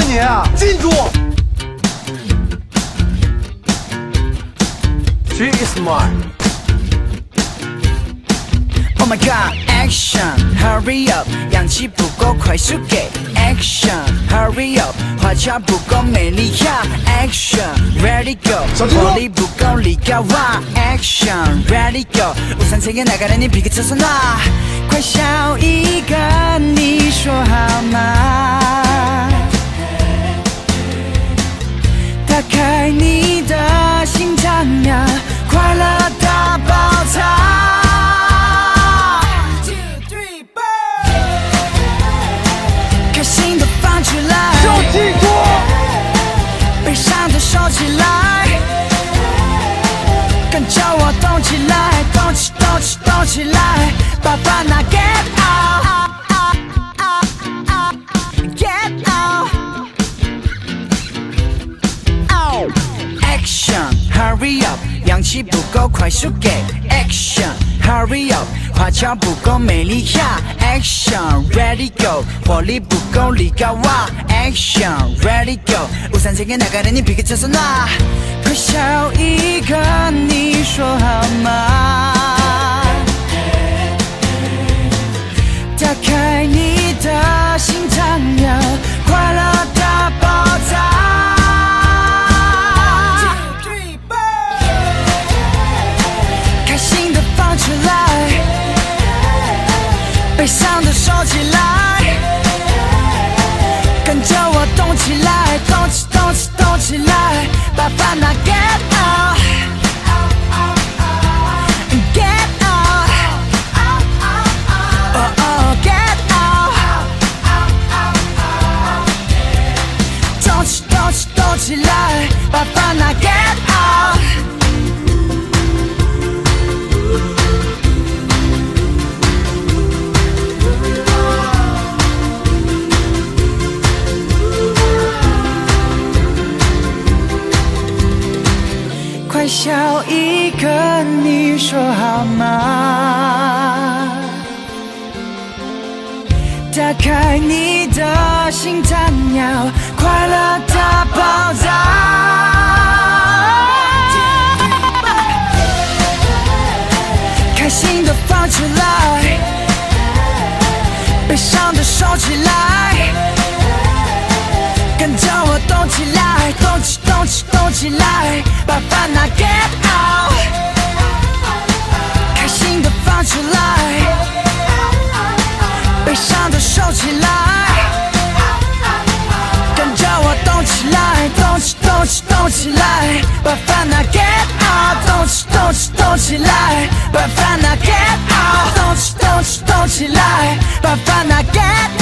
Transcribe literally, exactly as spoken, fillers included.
你啊！记住 ，She is mine。 Oh my god, action, hurry up， 氧气不够，快速给 action, hurry up， 花俏不够美丽呀 action, ready go， 活力不够力高哇 action, ready go， 우산 세계 나가려니 비켜쳐서 놔， 快笑一个，你说好吗？打开你的心脏呀，快乐大爆炸。 就记住， 悲伤的收起来，跟着我动起来，动起动起动起来，把烦恼 get out，get out，action hurry up， 氧气不够，快速给 action hurry up， 花俏不够美丽呀 action ready go， 活力不够力高哇 action ready go， 우산 세계 나가려니 비켜쳐서 놔， 快笑一个，你说好吗？打开你的心脏呀，快乐大爆炸。 放出来，悲伤的收起来，跟着我动起来，动起动起动起来，把烦恼 get out，get out，oh oh get out， 动起动起动起来，把烦恼 get out。 快笑一个，你说好吗？打开你的心脏呀，快乐大爆炸。开心的放出来，悲伤的收起来。 跟着我动起来，动起动起动起来，把烦恼 get out， 开心的放出来，悲伤的收起来，跟着我动起来，动起动起动起来，把烦恼 get out， 动起动起动起来，把烦恼 get out， 动起动起动起来，把烦恼 get out。